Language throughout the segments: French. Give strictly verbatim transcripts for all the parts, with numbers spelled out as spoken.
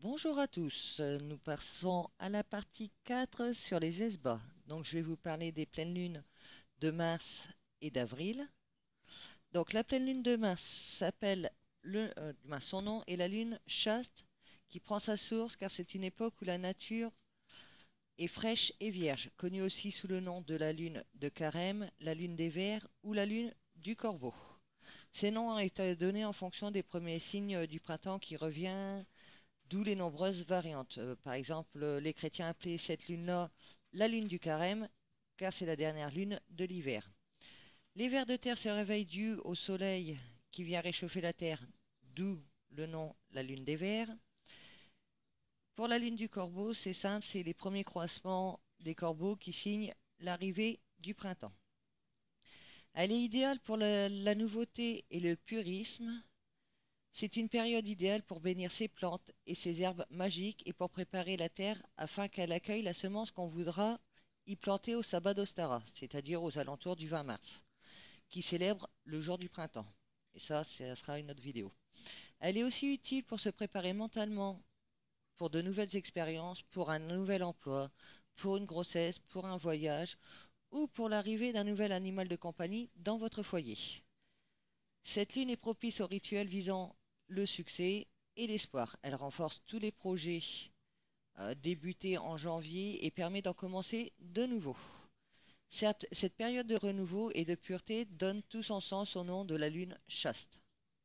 Bonjour à tous, euh, nous passons à la partie quatre sur les E S B A. Donc je vais vous parler des pleines lunes de mars et d'avril. Donc la pleine lune de mars s'appelle le, euh, ben, son nom est la lune chaste qui prend sa source car c'est une époque où la nature est fraîche et vierge, connue aussi sous le nom de la lune de Carême, la lune des vers ou la lune du Corbeau. Ces noms ont été donnés en fonction des premiers signes du printemps qui revient. D'où les nombreuses variantes. Euh, par exemple, euh, les chrétiens appelaient cette lune-là la lune du carême, car c'est la dernière lune de l'hiver. Les vers de terre se réveillent dus au soleil qui vient réchauffer la terre, d'où le nom la lune des vers. Pour la lune du corbeau, c'est simple, c'est les premiers croissements des corbeaux qui signent l'arrivée du printemps. Elle est idéale pour la, la nouveauté et le purisme. C'est une période idéale pour bénir ses plantes et ses herbes magiques et pour préparer la terre afin qu'elle accueille la semence qu'on voudra y planter au sabbat d'Ostara, c'est-à-dire aux alentours du vingt mars, qui célèbre le jour du printemps. Et ça, ça sera une autre vidéo. Elle est aussi utile pour se préparer mentalement pour de nouvelles expériences, pour un nouvel emploi, pour une grossesse, pour un voyage ou pour l'arrivée d'un nouvel animal de compagnie dans votre foyer. Cette lune est propice aux rituels visant le succès et l'espoir. Elle renforce tous les projets euh, débutés en janvier et permet d'en commencer de nouveau. Certes, cette période de renouveau et de pureté donne tout son sens au nom de la lune chaste.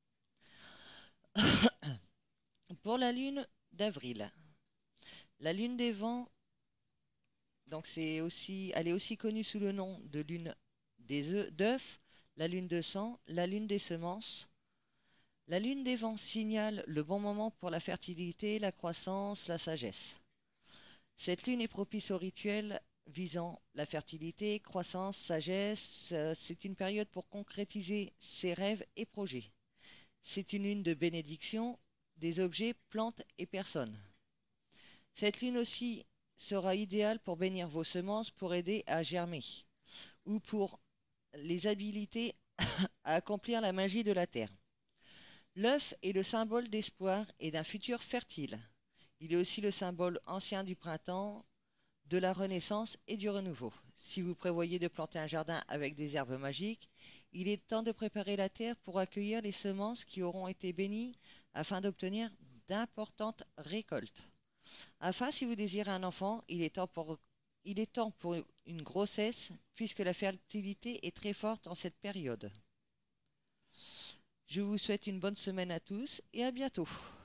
Pour la lune d'avril, la lune des vents, donc c'est aussi, elle est aussi connue sous le nom de lune des œufs d'œufs, la lune de sang, la lune des semences. La lune des vents signale le bon moment pour la fertilité, la croissance, la sagesse. Cette lune est propice aux rituels visant la fertilité, croissance, sagesse. Euh, C'est une période pour concrétiser ses rêves et projets. C'est une lune de bénédiction des objets, plantes et personnes. Cette lune aussi sera idéale pour bénir vos semences pour aider à germer ou pour les habiliter à accomplir la magie de la terre. L'œuf est le symbole d'espoir et d'un futur fertile. Il est aussi le symbole ancien du printemps, de la renaissance et du renouveau. Si vous prévoyez de planter un jardin avec des herbes magiques, il est temps de préparer la terre pour accueillir les semences qui auront été bénies afin d'obtenir d'importantes récoltes. Enfin, si vous désirez un enfant, il est temps pour, il est temps pour une grossesse puisque la fertilité est très forte en cette période. Je vous souhaite une bonne semaine à tous et à bientôt.